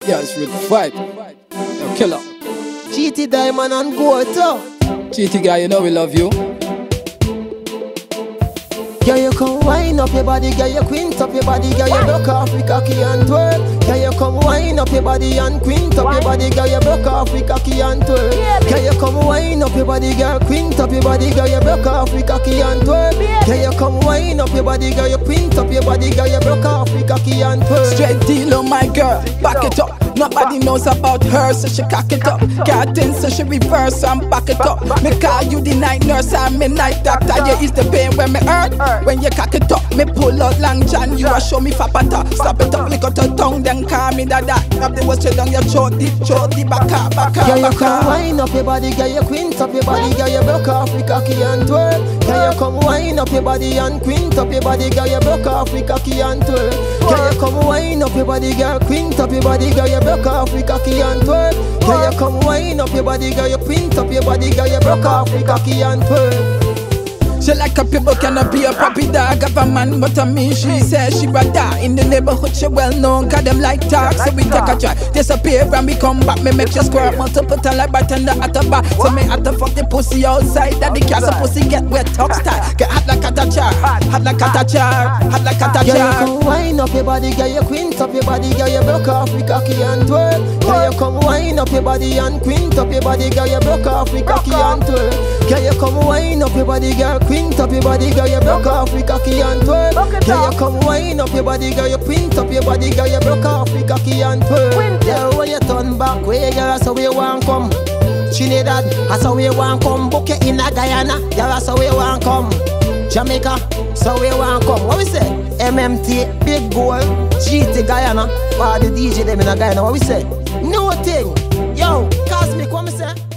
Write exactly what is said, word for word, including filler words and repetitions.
Yeah, it's with fight. Yo, killer. G T Diamond and Goto. G T guy, you know we love you. Girl, you come wind up your body, girl, you quint up your body, girl, you broke off with cocky and twerk. Girl, you come wind up your body and quint up your body, girl, you broke off with cocky and twerk. Girl, you come wind up your body, girl, quint up your body, girl, you broke off with cocky and twerk. Girl, you come wind up your body, girl, you quint up your body, girl, you broke off with cocky and twerk. Straight deal on my girl, back it up. Nobody knows about her, so she cock it up. Garden, so she reverse and back it up. Me call you the night nurse and me night doctor. You ease the pain when me hurt. When you cock it up, me pull out long John. You a show me fapata. Stop it up, lick out your tongue, then call me dada. Grab the waist straight down your throat, the throat, the back up, back up. Girl, you come wind up your body, girl, you quint up your body, girl, you broke off with cocky and twerk. Girl, you come wind up your body and quint up your body, girl, you broke off with cocky and twerk. Girl, you come wind up your body, girl, quint up your body, girl, you broke off with cocky and twerk. Girl, you come wind up your body, girl, you quint up your body, girl, you broke off with cocky and twerk. She like a people cannot be a puppy dog of a man, but to me she says she rather. In the neighborhood she well known, got them like talk. So we take a try, disappear and we come back. Me make you squirt, multiple time like bartender at the bar. So me have to fuck the pussy outside, that the castle pussy get wet, talk style. Get hot like a tachar, hot like a tachar, hot like a tachar. Girl, you come wind up your body, girl, you quint up your body, girl, you broke off with cocky and twerk. Girl, you come wind up your body and quint up your body, girl, you broke off with cocky and twerk. Girl, you come wind up your body, girl, quint up your body, girl, you broke off with cocky and twerk. Girl, you come wind up your body, girl, you quint up your body, girl, you broke off with cocky and twerk. Girl, when you turn back way, girl, that's how you want come. Trinidad, that's how you want come. Book you in a Guyana, girl, that's how you want come. Jamaica, so we want come. What we say? M M T, Big Goal, G T Guyana. Or the D J them in a Guyana, what we say? No thing. Yo, Cosmic, what we say?